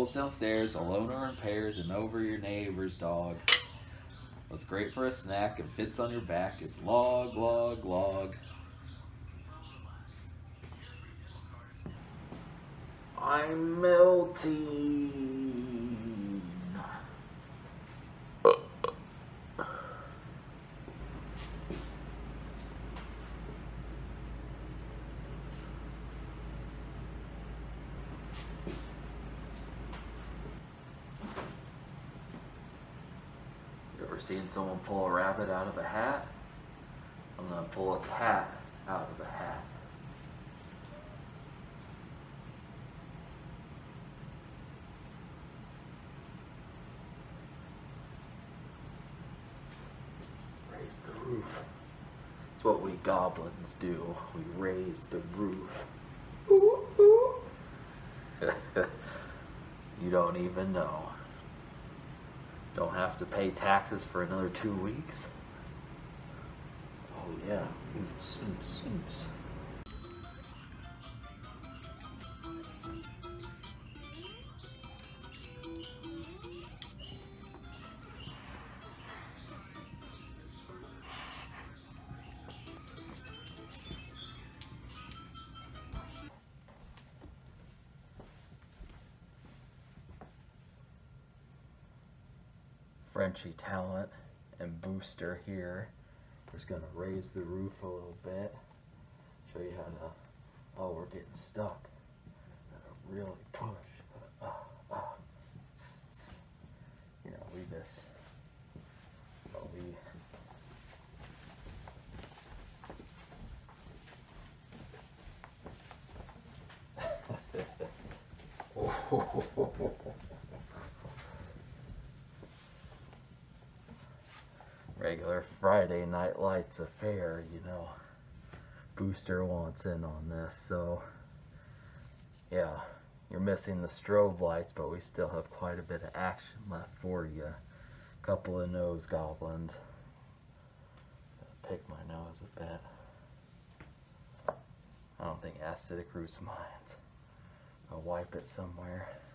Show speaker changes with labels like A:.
A: rolls downstairs alone or in pairs and over your neighbor's dog. What's great for a snack and fits on your back. It's log, log, log. I'm melting. You ever seen someone pull a rabbit out of a hat? I'm gonna pull a cat out of a hat. Raise the roof. It's what we goblins do. We raise the roof. Ooh, ooh. You don't even know. Don't have to pay taxes for another 2 weeks. Oh yeah, oops, oops, oops. Frenchie Talent and Booster here. We're just gonna raise the roof a little bit. Show you how to, oh, we're getting stuck. Gotta really push. You know, we just, well, regular Friday Night Lights affair, you know. Booster wants in on this, so yeah, you're missing the strobe lights, but we still have quite a bit of action left for you. Couple of nose goblins. Gotta pick my nose a bit. I don't think acidic roots minds. I'll wipe it somewhere.